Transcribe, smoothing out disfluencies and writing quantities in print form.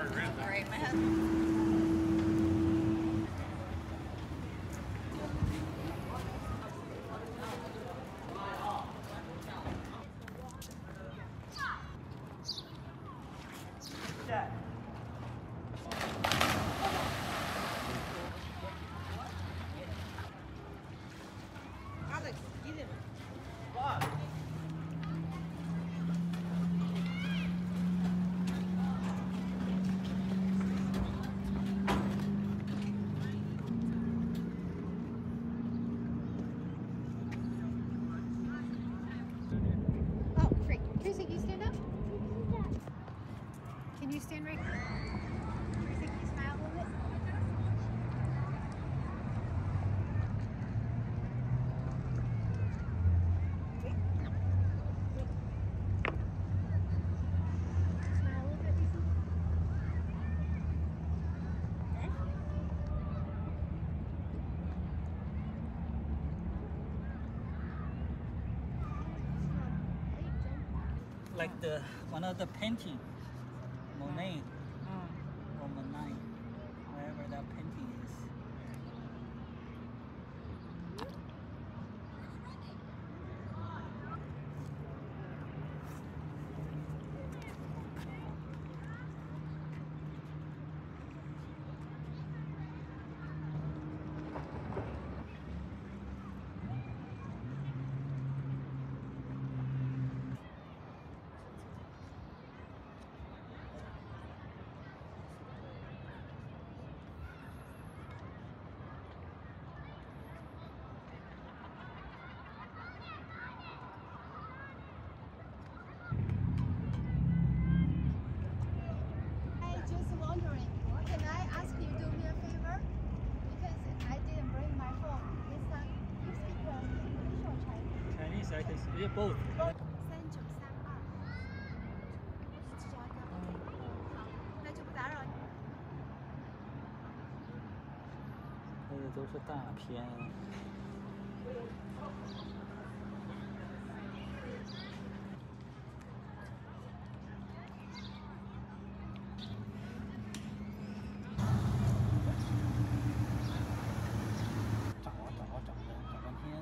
Right, my husband. Alex, get him. Oh, great. Tracy, can you stand up? Can you stand right here? Tracy, can you smile a little bit? Smile a little bit, Tracy. Like the one of the painting, Monet or Monet, wherever that painting is. Just wondering, can I ask you to do me a favor? Because I didn't bring my phone this time. You speak English or Chinese? Chinese, I can speak both. 3932，芝加哥。好，那就不打扰你。 这个都是大片。找半天。